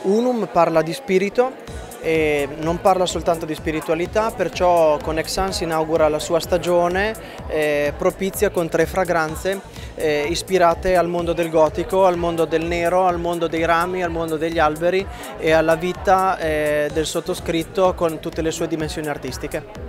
Unum parla di spirito e non parla soltanto di spiritualità, perciò con Exan si inaugura la sua stagione propizia con 3 fragranze ispirate al mondo del gotico, al mondo del nero, al mondo dei rami, al mondo degli alberi e alla vita del sottoscritto con tutte le sue dimensioni artistiche.